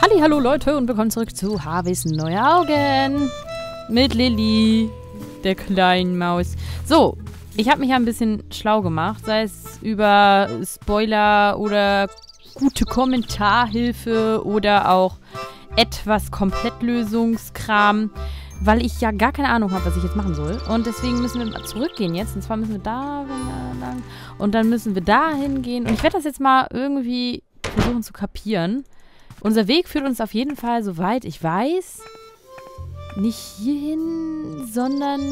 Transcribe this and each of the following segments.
Hallo Leute und willkommen zurück zu Harveys neue Augen mit Lilly, der kleinen Maus. So, ich habe mich ja ein bisschen schlau gemacht, sei es über Spoiler oder gute Kommentarhilfe oder auch etwas Komplettlösungskram, weil ich ja gar keine Ahnung habe, was ich jetzt machen soll. Und deswegen müssen wir zurückgehen jetzt. Und zwar müssen wir da lang und dann müssen wir da hingehen. Und ich werde das jetzt mal irgendwie versuchen zu kapieren. Unser Weg führt uns auf jeden Fall, soweit ich weiß, nicht hierhin, sondern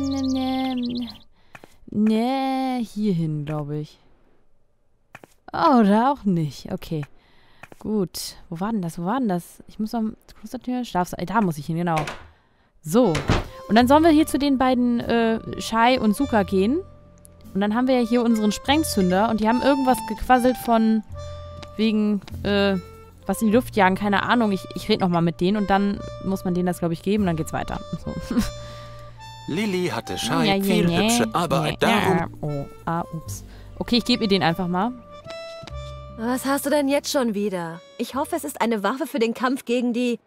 hierhin, glaube ich. Oder auch nicht. Okay. Gut. Wo war denn das? Ich muss noch... Klostertür, Schlafsaal. Da muss ich hin, genau. So. Und dann sollen wir hier zu den beiden Shai und Suka gehen. Und dann haben wir ja hier unseren Sprengzünder. Und die haben irgendwas gequasselt von wegen, was in die Luft jagen, keine Ahnung. Ich rede nochmal mit denen und dann muss man denen das, glaube ich, geben und dann geht's weiter. So. Lilly hatte Shai viel hübsche Arbeit darum. Ups. Okay, ich gebe ihr den einfach mal. Was hast du denn jetzt schon wieder? Ich hoffe, es ist eine Waffe für den Kampf gegen die...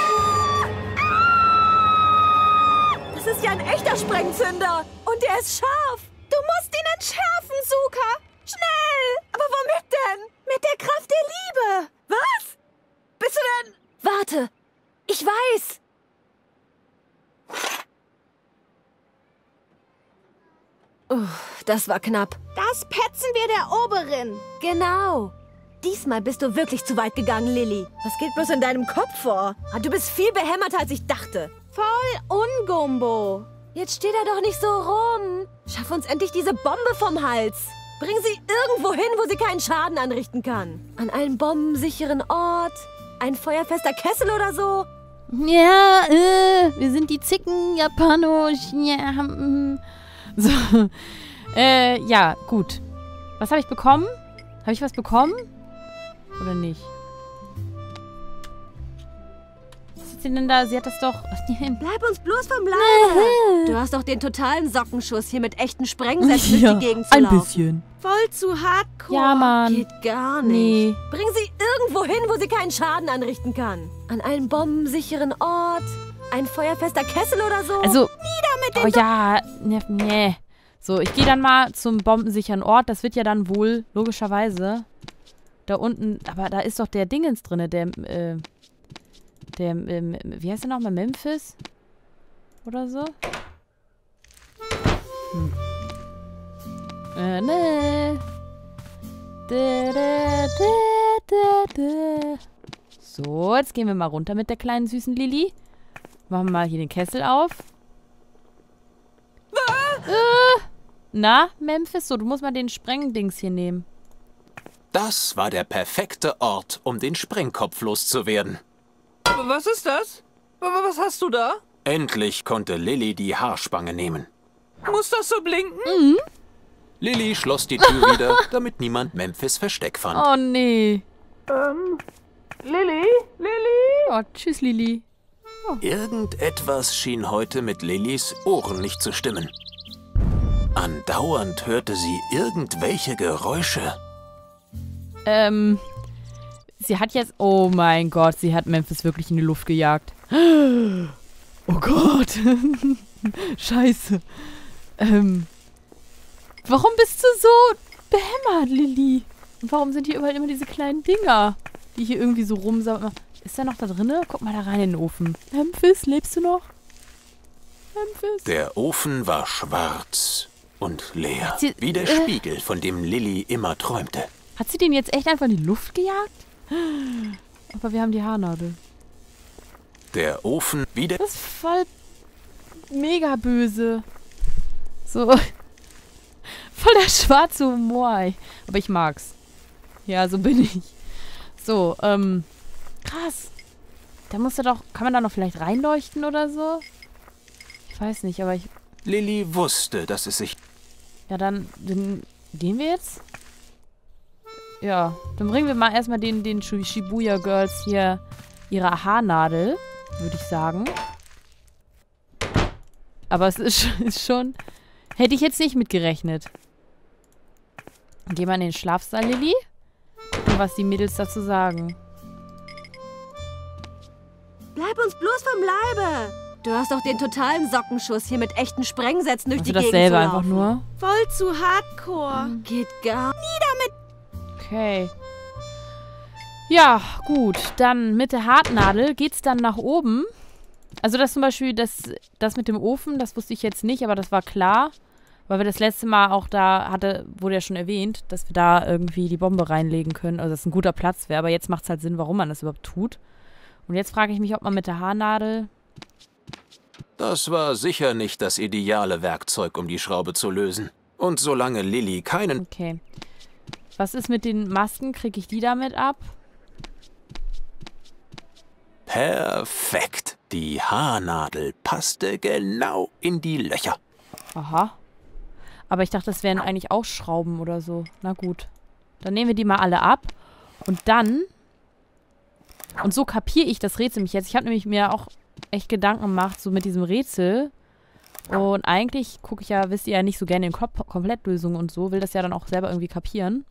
Das ist ja ein echter Sprengzünder. Und der ist scharf. Du musst ihn entschärfen, Suka. Schnell. Aber womit denn? Mit der Kraft der Liebe. Was? Bist du denn... Warte. Ich weiß. Das war knapp. Das petzen wir der Oberin. Genau. Diesmal bist du wirklich zu weit gegangen, Lilly. Was geht bloß in deinem Kopf vor? Du bist viel behämmerter, als ich dachte. Voll Ungumbo. Jetzt steht er doch nicht so rum. Schaff uns endlich diese Bombe vom Hals. Bring sie irgendwo hin, wo sie keinen Schaden anrichten kann. An einen bombensicheren Ort. Ein feuerfester Kessel oder so. Ja, wir sind die Zicken, Japanisch. Ja, so. Ja, gut. Was habe ich bekommen? Habe ich was bekommen? Oder nicht? Was ist denn da? Sie hat das doch... Bleib uns bloß vom Leibe. Du hast doch den totalen Sockenschuss, hier mit echten Sprengsätzen durch die Gegend zu laufen. Ein bisschen. Voll zu hardcore. Ja, Mann. Geht gar nicht. Nee. Bring sie irgendwo hin, wo sie keinen Schaden anrichten kann. An einen bombensicheren Ort. Ein feuerfester Kessel oder so. Also... Nieder mit den... Oh ja, nee. So, ich gehe dann mal zum bombensicheren Ort. Das wird ja dann wohl, logischerweise, da unten... Aber da ist doch der Dingens drin, wie heißt der nochmal? Memphis? Oder so? Nee. So, jetzt gehen wir mal runter mit der kleinen süßen Lilly. Machen wir mal hier den Kessel auf. Na, Memphis, so, du musst mal den Sprengdings hier nehmen. Das war der perfekte Ort, um den Sprengkopf loszuwerden. Was ist das? Was hast du da? Endlich konnte Lilly die Haarspange nehmen. Muss das so blinken? Mhm. Lilly schloss die Tür wieder, damit niemand Memphis Versteck fand. Oh, nee. Lilly? Oh, tschüss, Lilly. Irgendetwas schien heute mit Lillys Ohren nicht zu stimmen. Andauernd hörte sie irgendwelche Geräusche. Sie hat jetzt... Oh mein Gott, sie hat Memphis wirklich in die Luft gejagt. Oh Gott. Scheiße. Warum bist du so behämmert, Lilly? Und warum sind hier überall immer diese kleinen Dinger, die hier irgendwie so rumsaugen? Ist der noch da drinne? Guck mal da rein in den Ofen. Memphis, lebst du noch? Memphis? Der Ofen war schwarz und leer, Sie, wie der Spiegel, von dem Lilly immer träumte. Hat sie den jetzt echt einfach in die Luft gejagt? Aber wir haben die Haarnadel. Der Ofen, wie der... Das ist voll mega böse. So. Voll der schwarze Humor, ey. Aber ich mag's. Ja, so bin ich. So, krass. Da muss er doch... Kann man da noch vielleicht reinleuchten oder so? Ich weiß nicht, aber ich... Lilly wusste, dass es sich... Ja, dann gehen wir jetzt? Ja, dann bringen wir mal erstmal den Shibuya Girls hier ihre Haarnadel, würde ich sagen. Aber es ist schon... Hätte ich jetzt nicht mitgerechnet. Gehen wir in den Schlafsaal, Lilly. Gucken, was die Mädels dazu sagen. Bleib uns bloß vom Leibe. Du hast doch den totalen Sockenschuss, hier mit echten Sprengsätzen durch Also die Gegend dasselbe zu einfach laufen. nur. Voll zu hardcore. Geht gar Okay. Ja, gut. Dann mit der Hartnadel geht's dann nach oben. Also das zum Beispiel, das mit dem Ofen, das wusste ich jetzt nicht, aber das war klar. Weil wir das letzte Mal auch da wurde ja schon erwähnt, dass wir da irgendwie die Bombe reinlegen können. Also dass es ein guter Platz wäre. Aber jetzt macht es halt Sinn, warum man das überhaupt tut. Und jetzt frage ich mich, ob man mit der Haarnadel... Das war sicher nicht das ideale Werkzeug, um die Schraube zu lösen. Und solange Lilly keinen... Okay. Was ist mit den Masken? Kriege ich die damit ab? Perfekt. Die Haarnadel passte genau in die Löcher. Aha. Aber ich dachte, das wären eigentlich auch Schrauben oder so. Na gut. Dann nehmen wir die mal alle ab. Und dann... Und so kapiere ich das Rätsel mich jetzt. Ich habe nämlich mir auch echt Gedanken gemacht, so mit diesem Rätsel. Und eigentlich gucke ich ja, wisst ihr ja, nicht so gerne in Komplettlösungen und so. Will das ja dann auch selber irgendwie kapieren.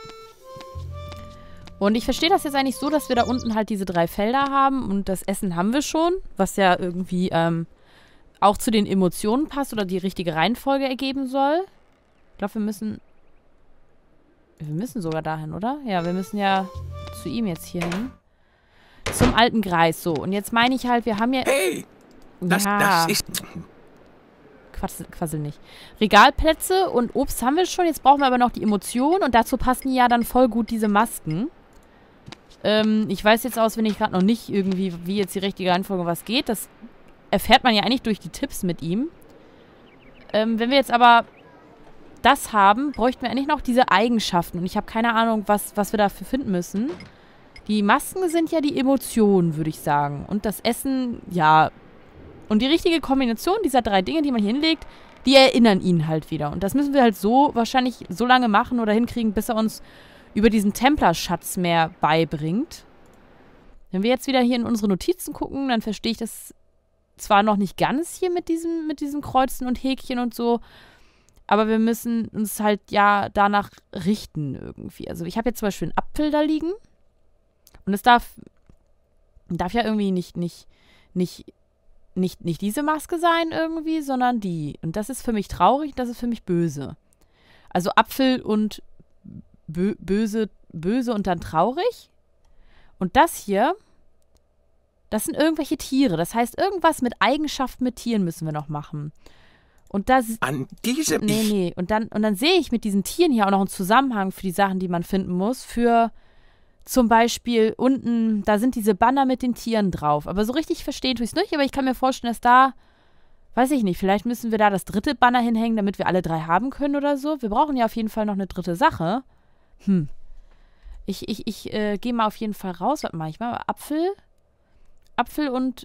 Und ich verstehe das jetzt eigentlich so, dass wir da unten halt diese 3 Felder haben. Und das Essen haben wir schon. Was ja irgendwie auch zu den Emotionen passt oder die richtige Reihenfolge ergeben soll. Ich glaube, wir müssen sogar dahin, oder? Ja, wir müssen ja zu ihm jetzt hier hin. Zum alten Greis, so. Und jetzt meine ich halt, wir haben ja... Hey! Das ist... Quassel nicht. Regalplätze und Obst haben wir schon. Jetzt brauchen wir aber noch die Emotionen. Und dazu passen ja dann voll gut diese Masken. Ich weiß jetzt auswendig gerade noch nicht irgendwie, wie jetzt die richtige Reihenfolge was geht. Das erfährt man ja eigentlich durch die Tipps mit ihm. Wenn wir jetzt aber das haben, bräuchten wir eigentlich noch diese Eigenschaften. Und ich habe keine Ahnung, was wir dafür finden müssen. Die Masken sind ja die Emotionen, würde ich sagen. Und das Essen, ja. Und die richtige Kombination dieser 3 Dinge, die man hier hinlegt, die erinnern ihn halt wieder. Und das müssen wir halt so wahrscheinlich so lange machen oder hinkriegen, bis er uns über diesen Templerschatz mehr beibringt. Wenn wir jetzt wieder hier in unsere Notizen gucken, dann verstehe ich das zwar noch nicht ganz hier mit diesem Kreuzen und Häkchen und so, aber wir müssen uns halt ja danach richten irgendwie. Also ich habe jetzt zum Beispiel einen Apfel da liegen und es darf ja irgendwie nicht diese Maske sein irgendwie, sondern die. Und das ist für mich traurig, das ist für mich böse. Also Apfel und böse und dann traurig. Und das hier, das sind irgendwelche Tiere. Das heißt, irgendwas mit Eigenschaften mit Tieren müssen wir noch machen. Und das... An diesem... Nee. Und dann sehe ich mit diesen Tieren hier auch noch einen Zusammenhang für die Sachen, die man finden muss. Für zum Beispiel unten, da sind diese Banner mit den Tieren drauf. Aber so richtig verstehen tue ich es nicht. Aber ich kann mir vorstellen, dass da, weiß ich nicht, vielleicht müssen wir da das 3. Banner hinhängen, damit wir alle 3 haben können oder so. Wir brauchen ja auf jeden Fall noch eine 3. Sache. Ich gehe mal auf jeden Fall raus. Warte mal, ich mache mal Apfel und...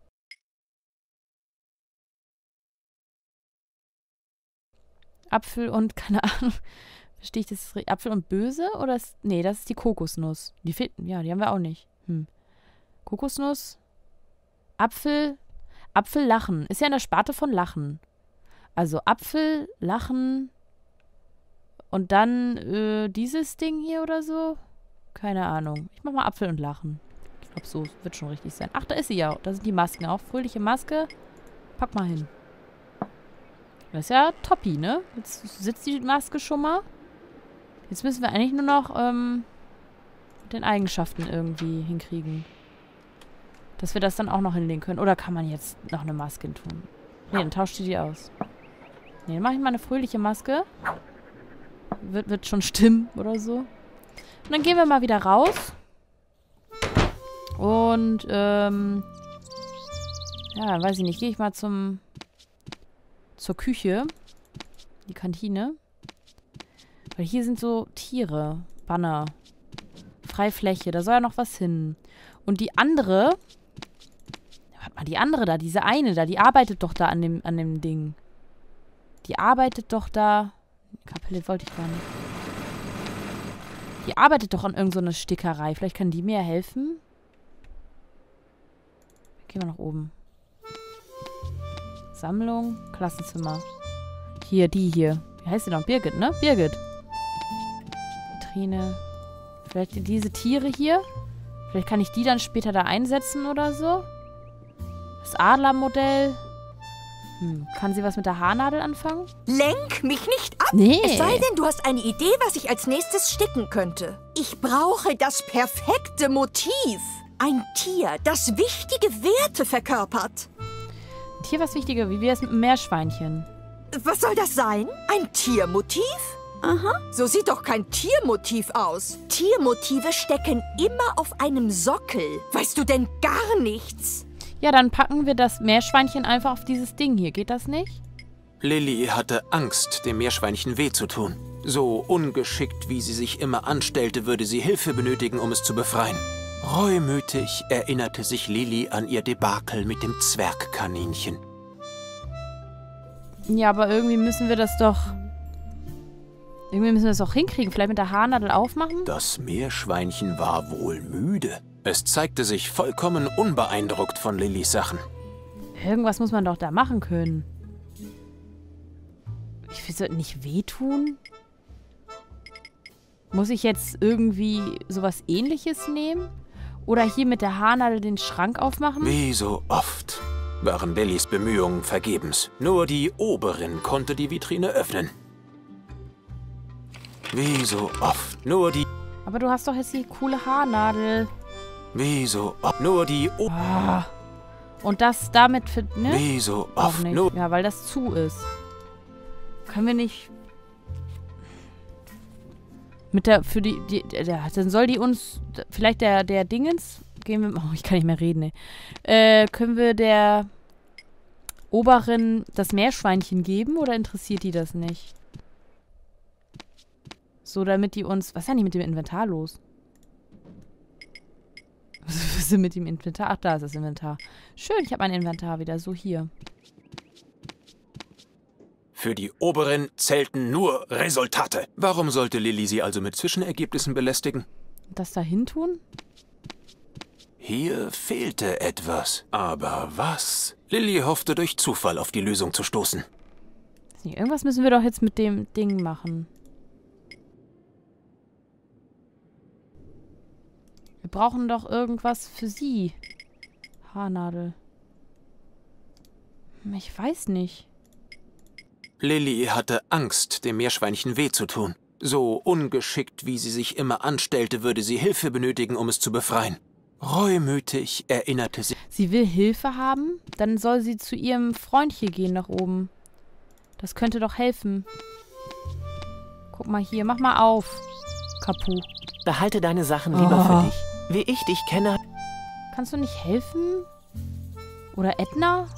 keine Ahnung. Verstehe ich das? Apfel und böse? Oder ist... Nee, das ist die Kokosnuss. Die fehlen... Ja, die haben wir auch nicht. Kokosnuss. Apfel. Apfel, Lachen. Ist ja in der Sparte von Lachen. Also Apfel, Lachen... Und dann dieses Ding hier oder so. Keine Ahnung. Ich mach mal Apfel und Lachen. Ich glaube, so wird schon richtig sein. Ach, da ist sie ja. Da sind die Masken auch. Fröhliche Maske. Pack mal hin. Das ist ja toppi, ne? Jetzt sitzt die Maske schon mal. Jetzt müssen wir eigentlich nur noch mit den Eigenschaften irgendwie hinkriegen. Dass wir das dann auch noch hinlegen können. Oder kann man jetzt noch eine Maske tun? Ne, dann tauscht die aus. Ne, dann mache ich mal eine fröhliche Maske. Wird schon stimmen oder so. Und dann gehen wir mal wieder raus. Und, ja, weiß ich nicht. Gehe ich mal zur Küche. Die Kantine. Weil hier sind so Tiere. Banner. Freifläche. Da soll ja noch was hin. Und die andere... Warte mal, die andere da. Diese eine da. Die arbeitet doch da an dem Ding. Die arbeitet doch da... Kapelle wollte ich gar nicht. Die arbeitet doch an irgendeiner Stickerei. Vielleicht kann die mir helfen. Gehen wir nach oben. Sammlung, Klassenzimmer. Hier, die hier. Wie heißt die noch? Birgit, ne? Birgit. Vitrine. Vielleicht diese Tiere hier. Vielleicht kann ich die dann später da einsetzen oder so. Das Adlermodell. Kann sie was mit der Haarnadel anfangen? Lenk mich nicht ab. Nee. Es sei denn, du hast eine Idee, was ich als nächstes sticken könnte. Ich brauche das perfekte Motiv. Ein Tier, das wichtige Werte verkörpert. Ein Tier, was wichtiger, wie wäre es mit einem Meerschweinchen? Was soll das sein? Ein Tiermotiv? Aha. So sieht doch kein Tiermotiv aus. Tiermotive stecken immer auf einem Sockel. Weißt du denn gar nichts? Ja, dann packen wir das Meerschweinchen einfach auf dieses Ding hier. Geht das nicht? Lilly hatte Angst, dem Meerschweinchen weh zu tun. So ungeschickt, wie sie sich immer anstellte, würde sie Hilfe benötigen, um es zu befreien. Reumütig erinnerte sich Lilly an ihr Debakel mit dem Zwergkaninchen. Ja, aber irgendwie müssen wir das doch... Irgendwie müssen wir das auch hinkriegen. Vielleicht mit der Haarnadel aufmachen? Das Meerschweinchen war wohl müde. Es zeigte sich vollkommen unbeeindruckt von Lillys Sachen. Irgendwas muss man doch da machen können. Ich will so nicht wehtun. Muss ich jetzt irgendwie sowas Ähnliches nehmen? Oder hier mit der Haarnadel den Schrank aufmachen? Wie so oft waren Lillys Bemühungen vergebens. Nur die Oberin konnte die Vitrine öffnen. Wie so oft. Nur die... Aber du hast doch jetzt die coole Haarnadel. Wie so oft. Nur die... Und das damit für... Ne? Wie so Auch oft. nicht. Nur... Ja, weil das zu ist. Können wir nicht... Mit der... Für die... Dann soll die uns... Vielleicht der Dingens... Gehen wir... Oh, ich kann nicht mehr reden, ey. Können wir der Oberin das Meerschweinchen geben? Oder interessiert die das nicht? So, damit die uns... Was ist denn nicht mit dem Inventar los? Was ist denn mit dem Inventar? Ach, da ist das Inventar. Schön, ich habe mein Inventar wieder. So, hier. Für die Oberin zählten nur Resultate. Warum sollte Lilly sie also mit Zwischenergebnissen belästigen? Das da hin tun? Hier fehlte etwas. Aber was? Lilly hoffte durch Zufall auf die Lösung zu stoßen. Irgendwas müssen wir doch jetzt mit dem Ding machen. Wir brauchen doch irgendwas für sie. Haarnadel. Ich weiß nicht. Lilly hatte Angst, dem Meerschweinchen weh zu tun. So ungeschickt, wie sie sich immer anstellte, würde sie Hilfe benötigen, um es zu befreien. Reumütig erinnerte sie... Sie will Hilfe haben? Dann soll sie zu ihrem Freundchen gehen nach oben. Das könnte doch helfen. Guck mal hier, mach mal auf. Kapu. Behalte deine Sachen lieber für dich. Wie ich dich kenne... Kannst du nicht helfen? Oder Edna?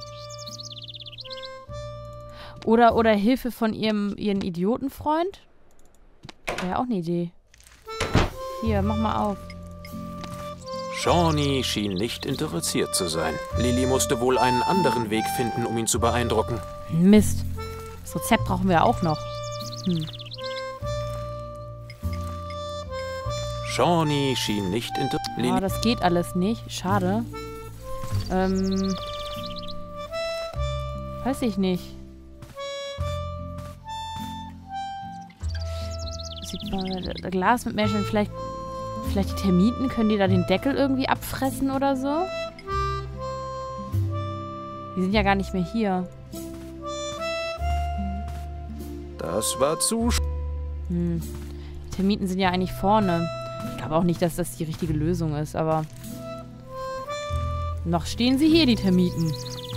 Oder Hilfe von ihren Idiotenfreund? Wäre auch eine Idee. Hier, mach mal auf. Shawnee schien nicht interessiert zu sein. Lilly musste wohl einen anderen Weg finden, um ihn zu beeindrucken. Mist. Das Rezept brauchen wir auch noch. Shawnee schien nicht interessiert. Ah, das geht alles nicht. Schade. Weiß ich nicht. Sieht mal, Glas mit Meerschweinchen, vielleicht die Termiten, können die da den Deckel irgendwie abfressen oder so? Die sind ja gar nicht mehr hier. Das war zu... Die Termiten sind ja eigentlich vorne. Ich glaube auch nicht, dass das die richtige Lösung ist, aber... Noch stehen sie hier, die Termiten.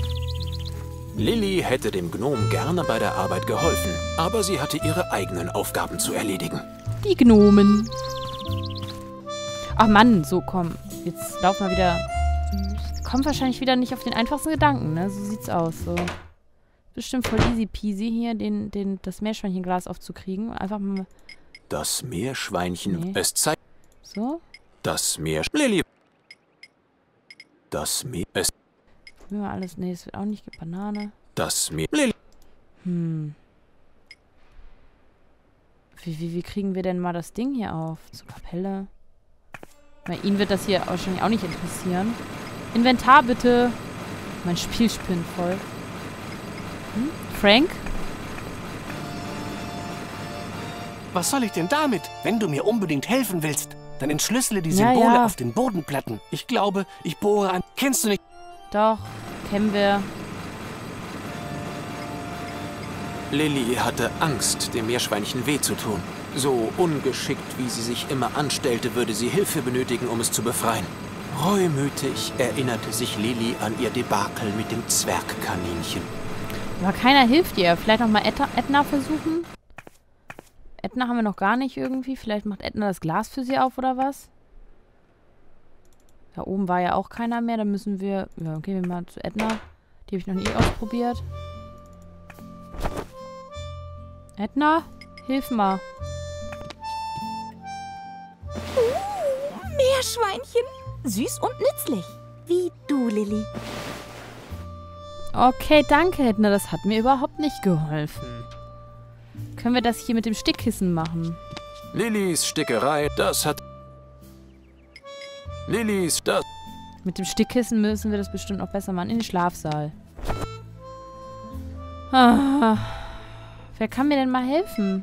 Lilly hätte dem Gnom gerne bei der Arbeit geholfen, aber sie hatte ihre eigenen Aufgaben zu erledigen. Die Gnomen. Ach Mann, so komm. Jetzt laufen wir wieder... Kommt wahrscheinlich wieder nicht auf den einfachsten Gedanken, ne? So sieht's aus, so. Bestimmt voll easy peasy hier, das Meerschweinchenglas aufzukriegen. Einfach mal... Das Meerschweinchen... Nee. Es zeigt... So. Das Lilly... Das Meer... Es... Probieren wir alles... Nee, es wird auch nicht... Banane. Das Meer... Lilly... Wie kriegen wir denn mal das Ding hier auf? Zur Kapelle. Weil ihn wird das hier wahrscheinlich auch nicht interessieren. Inventar bitte. Mein Spiel spinnt voll. Frank? Was soll ich denn damit? Wenn du mir unbedingt helfen willst, dann entschlüssele die Symbole Ja. auf den Bodenplatten. Ich glaube, ich bohre an... Kennst du nicht? Doch. Kennen wir. Lilly hatte Angst, dem Meerschweinchen weh zu tun. So ungeschickt, wie sie sich immer anstellte, würde sie Hilfe benötigen, um es zu befreien. Reumütig erinnerte sich Lilly an ihr Debakel mit dem Zwergkaninchen. Aber keiner hilft ihr. Vielleicht nochmal Edna versuchen? Edna haben wir noch gar nicht irgendwie. Vielleicht macht Edna das Glas für sie auf oder was? Da oben war ja auch keiner mehr. Dann müssen wir... Ja, okay, wir mal zu Edna. Die habe ich noch nie ausprobiert. Edna, hilf mal. Meerschweinchen. Süß und nützlich. Wie du, Lilly. Okay, danke, Edna. Das hat mir überhaupt nicht geholfen. Können wir das hier mit dem Stickkissen machen? Lillys Stickerei, das hat... Lillys, das... Mit dem Stickkissen müssen wir das bestimmt auch besser machen. In den Schlafsaal. Ah, wer kann mir denn mal helfen?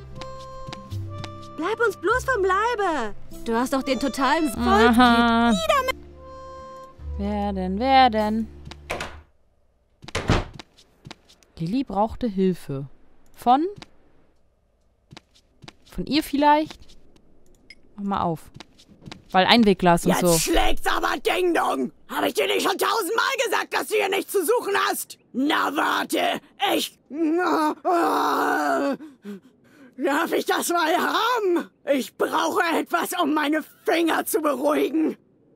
Bleib uns bloß vom Leibe. Du hast doch den totalen Aha. Wer denn? Lilly brauchte Hilfe. Von ihr vielleicht? Mach mal auf. Weil Einwegglas und so. Jetzt schlägt's aber Ding Dong. Habe ich dir nicht schon 1000-mal gesagt, dass du hier nichts zu suchen hast? Na warte, Darf ich das mal haben? Ich brauche etwas, um meine Finger zu beruhigen.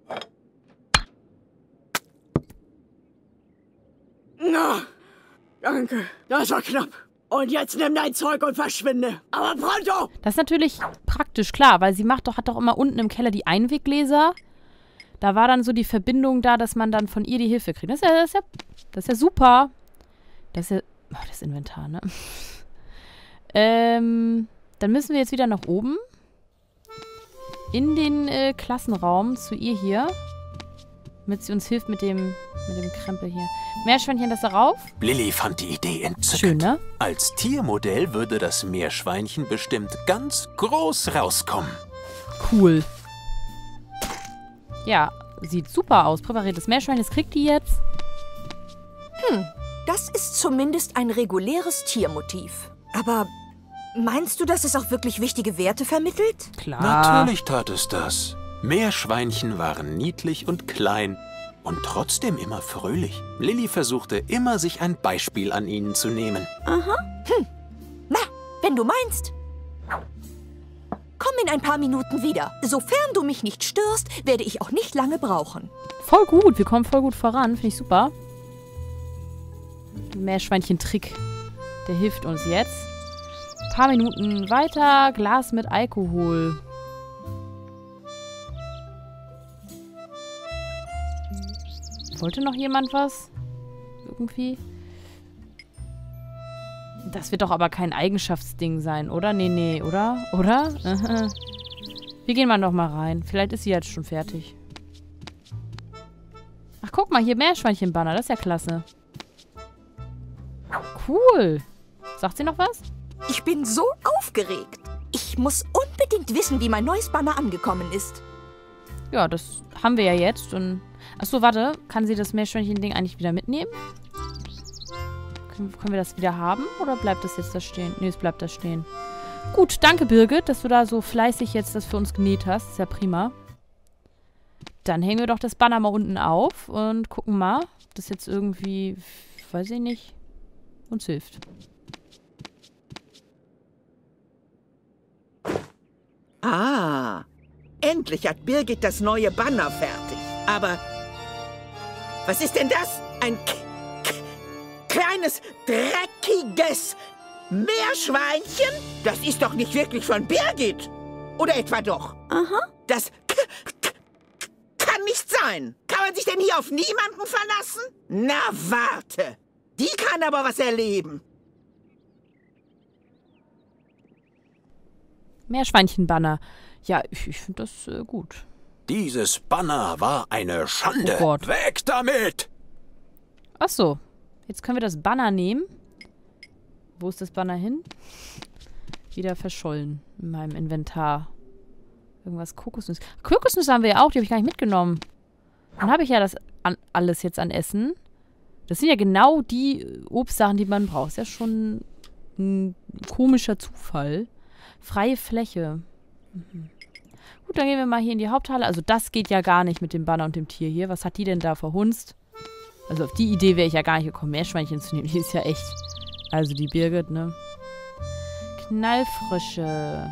Na, danke, das war knapp. Und jetzt nimm dein Zeug und verschwinde. Aber pronto! Das ist natürlich praktisch, klar, weil sie hat doch immer unten im Keller die Einweggläser. Da war dann so die Verbindung da, dass man dann von ihr die Hilfe kriegt. Das ist ja super. Das ist ja... Oh, das Inventar, ne? Dann müssen wir jetzt wieder nach oben. In den Klassenraum zu ihr hier. Damit sie uns hilft mit dem Krempel hier. Meerschweinchen, das darauf? Lilly fand die Idee entzückend. Schön, ne? Als Tiermodell würde das Meerschweinchen bestimmt ganz groß rauskommen. Cool. Ja, sieht super aus. Präpariertes Meerschweinchen, das kriegt die jetzt. Das ist zumindest ein reguläres Tiermotiv. Aber meinst du, dass es auch wirklich wichtige Werte vermittelt? Klar. Natürlich tat es das. Meerschweinchen waren niedlich und klein und trotzdem immer fröhlich. Lilly versuchte immer, sich ein Beispiel an ihnen zu nehmen. Na, wenn du meinst. Komm in ein paar Minuten wieder. Sofern du mich nicht störst, werde ich auch nicht lange brauchen. Voll gut. Wir kommen voll gut voran. Finde ich super. Der Meerschweinchen-Trick. Der hilft uns jetzt. Ein paar Minuten weiter. Glas mit Alkohol. Wollte noch jemand was? Irgendwie? Das wird doch aber kein Eigenschaftsding sein, oder? Nee, oder? Oder? Wir gehen mal noch mal rein. Vielleicht ist sie jetzt schon fertig. Ach, guck mal, hier Meerschweinchen-Banner. Das ist ja klasse. Cool. Sagt sie noch was? Ich bin so aufgeregt. Ich muss unbedingt wissen, wie mein neues Banner angekommen ist. Ja, das haben wir ja jetzt. Und achso, warte. Kann sie das Meerschweinchen-Ding eigentlich wieder mitnehmen? Können wir das wieder haben? Oder bleibt das jetzt da stehen? Nee, es bleibt da stehen. Gut, danke Birgit, dass du da so fleißig jetzt das für uns genäht hast. Ist ja prima. Dann hängen wir doch das Banner mal unten auf und gucken mal, ob das jetzt irgendwie, weiß ich nicht, uns hilft. Ah, endlich hat Birgit das neue Banner fertig. Aber was ist denn das? Ein kleines, dreckiges Meerschweinchen? Das ist doch nicht wirklich von Birgit. Oder etwa doch? Aha. Das kann nicht sein. Kann man sich denn hier auf niemanden verlassen? Na, warte. Die kann aber was erleben. Meerschweinchen-Banner. Ja, ich finde das gut. Dieses Banner war eine Schande. Oh Gott. Weg damit! Ach so. Jetzt können wir das Banner nehmen. Wo ist das Banner hin? Wieder verschollen in meinem Inventar. Irgendwas Kokosnüsse. Kokosnüsse haben wir ja auch, die habe ich gar nicht mitgenommen. Dann habe ich ja das alles jetzt an Essen. Das sind ja genau die Obstsachen, die man braucht. Ist ja schon ein komischer Zufall. Freie Fläche. Gut, dann gehen wir mal hier in die Haupthalle. Also das geht ja gar nicht mit dem Banner und dem Tier hier. Was hat die denn da verhunzt? Also auf die Idee wäre ich ja gar nicht gekommen, Meerschweinchen zu nehmen. Die ist ja echt... Also die Birgit, ne? Knallfrische.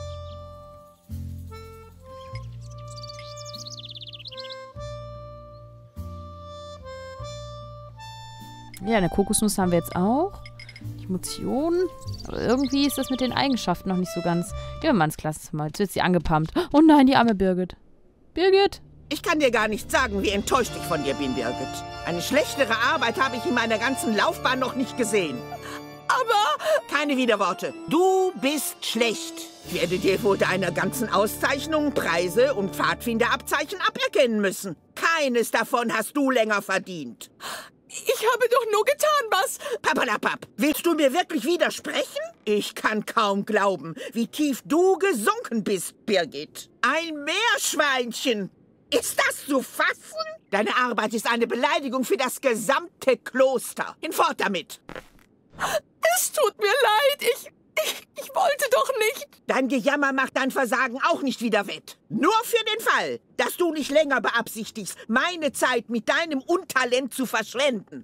Ja, eine Kokosnuss haben wir jetzt auch. Die Emotionen. Aber irgendwie ist das mit den Eigenschaften noch nicht so ganz... Gehen wir mal ins Klassenzimmer. Jetzt wird sie angepumpt. Oh nein, die arme Birgit. Birgit! Ich kann dir gar nicht sagen, wie enttäuscht ich von dir bin, Birgit. Eine schlechtere Arbeit habe ich in meiner ganzen Laufbahn noch nicht gesehen. Aber... Keine Widerworte. Du bist schlecht. Ich werde dir wohl deiner ganzen Auszeichnungen, Preise und Pfadfinderabzeichen aberkennen müssen. Keines davon hast du länger verdient. Ich habe doch nur getan, was... Papalapap, willst du mir wirklich widersprechen? Ich kann kaum glauben, wie tief du gesunken bist, Birgit. Ein Meerschweinchen. Ist das zu fassen? Deine Arbeit ist eine Beleidigung für das gesamte Kloster. Hinfort damit. Es tut mir leid, ich wollte doch nicht. Dein Gejammer macht dein Versagen auch nicht wieder wett. Nur für den Fall, dass du nicht länger beabsichtigst, meine Zeit mit deinem Untalent zu verschwenden.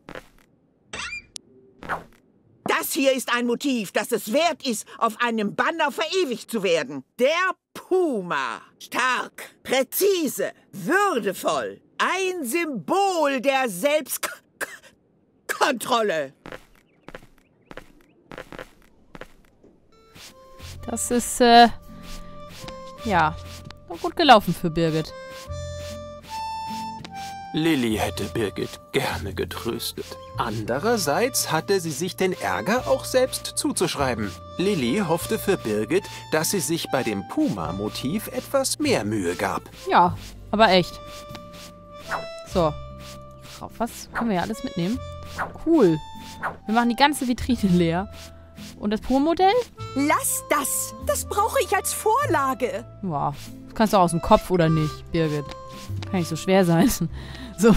Das hier ist ein Motiv, das es wert ist, auf einem Banner verewigt zu werden. Der Puma. Stark, präzise, würdevoll. Ein Symbol der Selbstkontrolle. Das ist, ja, gut gelaufen für Birgit. Lilli hätte Birgit gerne getröstet. Andererseits hatte sie sich den Ärger auch selbst zuzuschreiben. Lilli hoffte für Birgit, dass sie sich bei dem Puma-Motiv etwas mehr Mühe gab. Ja, aber echt. So. Was können wir ja alles mitnehmen? Cool. Wir machen die ganze Vitrine leer. Und das Puma-Modell? Lass das! Das brauche ich als Vorlage. Wow. Das kannst du auch aus dem Kopf, oder nicht, Birgit? Kann nicht so schwer sein. So.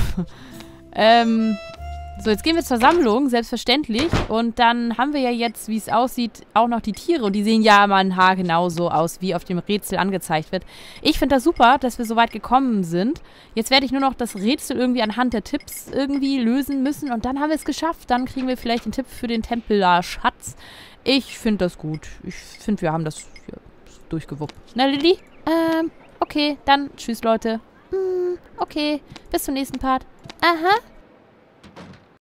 So, jetzt gehen wir zur Sammlung, selbstverständlich. Und dann haben wir ja jetzt, wie es aussieht, auch noch die Tiere. Und die sehen ja mal ein Haar genauso aus, wie auf dem Rätsel angezeigt wird. Ich finde das super, dass wir so weit gekommen sind. Jetzt werde ich nur noch das Rätsel irgendwie anhand der Tipps irgendwie lösen müssen. Und dann haben wir es geschafft. Dann kriegen wir vielleicht einen Tipp für den Templar-Schatz. Ich finde das gut. Ich finde, wir haben das hier durchgewuppt. Na, Lilli? Okay, dann tschüss, Leute. Okay, bis zum nächsten Part. Aha.